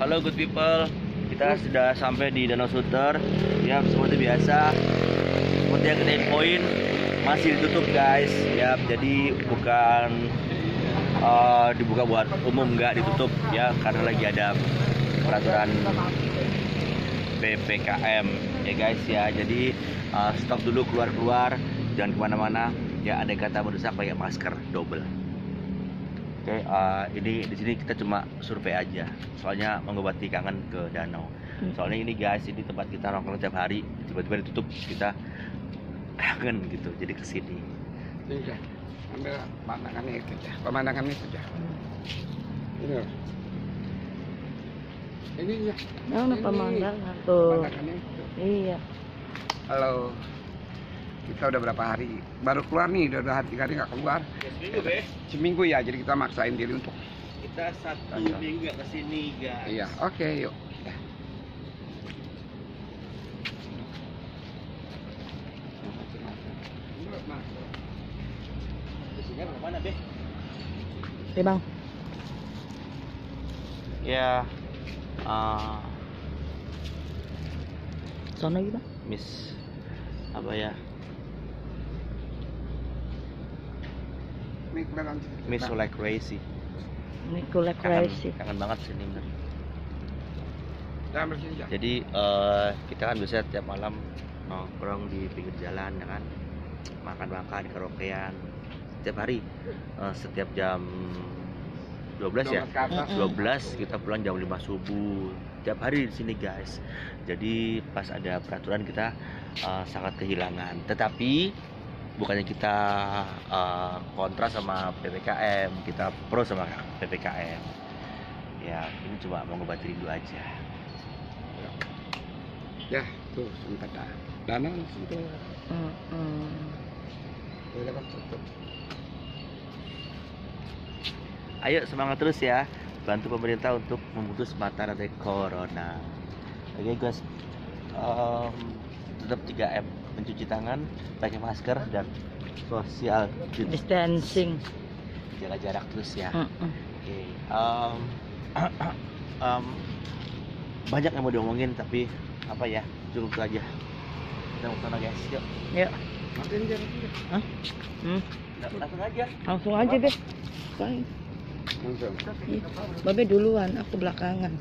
Halo good people, kita sudah sampai di Danau Sunter. Ya seperti biasa, seperti yang kita infoin, masih ditutup guys. Ya jadi bukan dibuka buat umum, nggak ditutup ya, karena lagi ada peraturan PPKM ya guys ya. Jadi stop dulu, keluar, jangan kemana-mana ya. Ada kata mendesak pakai masker double. Oke, ini di sini kita cuma survei aja, soalnya mengobati kangen ke danau. Soalnya ini guys, ini tempat kita nongkrong tiap hari, tiba-tiba ditutup, kita kangen gitu, jadi kesini. Iya, ambil pemandangannya itu aja, pemandangannya itu aja. Ini ya. Nah, pemandangan tuh. Pemandangannya itu. Iya. Halo. Kita udah berapa hari baru keluar nih, udah 3 hari nggak keluar. Seminggu ya, jadi kita maksain diri untuk Kita 1 minggu ke sini guys. iya, oke, yuk. Ya. Kesini mana Beh? Oke bang. Ya, Sono gitu. Miss apa ya? Ini kelihatan. Miss so like crazy. Ini kulek crazy. Kangen banget sini bener. Jangan bersih aja. Jadi kita kan biasa tiap malam nongkrong di pinggir jalan ya kan, makan-makan karaokean setiap hari, setiap jam 12 ya, 12 kita pulang jam 5 subuh tiap hari di sini guys. Jadi pas ada peraturan kita sangat kehilangan, tetapi bukannya kita kontra sama PPKM, kita pro sama PPKM ya. Ini cuma mau ngobati rindu aja. Ya, tuh sempat danau Sunter. Udah kan tutup. Ayo semangat terus ya, bantu pemerintah untuk memutus mata rantai corona. Oke guys, tetap 3M, mencuci tangan, pakai masker, dan social Distancing. jaga jarak terus ya. Oke, banyak yang mau diomongin tapi apa ya, cukup itu aja. Kita mau sana guys, yuk. Yuk. Matiin jarak. Hah? Langsung aja. Langsung aja deh. Bye. Langsung. Babe duluan, aku belakangan.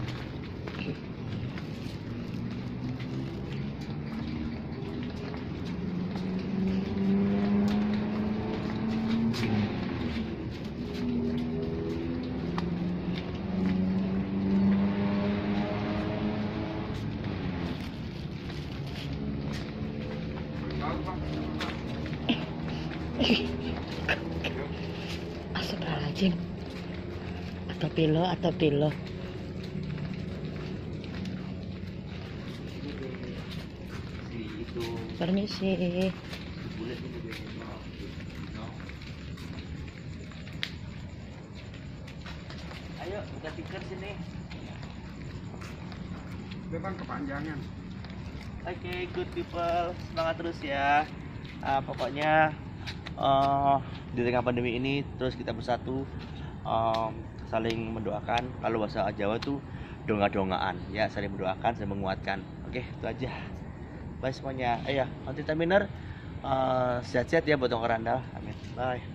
Astagfirullahaladzim. Atau pilo. Permisi. Ayo buka tikar sini. Depan kepanjangan. Oke, good people, semangat terus ya. Pokoknya di tengah pandemi ini terus kita bersatu, saling mendoakan. Kalau bahasa Jawa tuh donga-dongaan ya, saling mendoakan, saling menguatkan. Oke, itu aja. Bye semuanya. Ayo, nanti Taminer sehat-sehat ya buat Uncle Randall. Amin. Bye.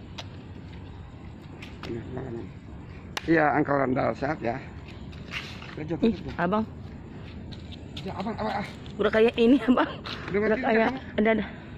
Iya, Uncle Randall sehat ya. Kerja. Abang, Ya, abang. udah kayak ini abang. Udah Udah mati, kayak kan? ada.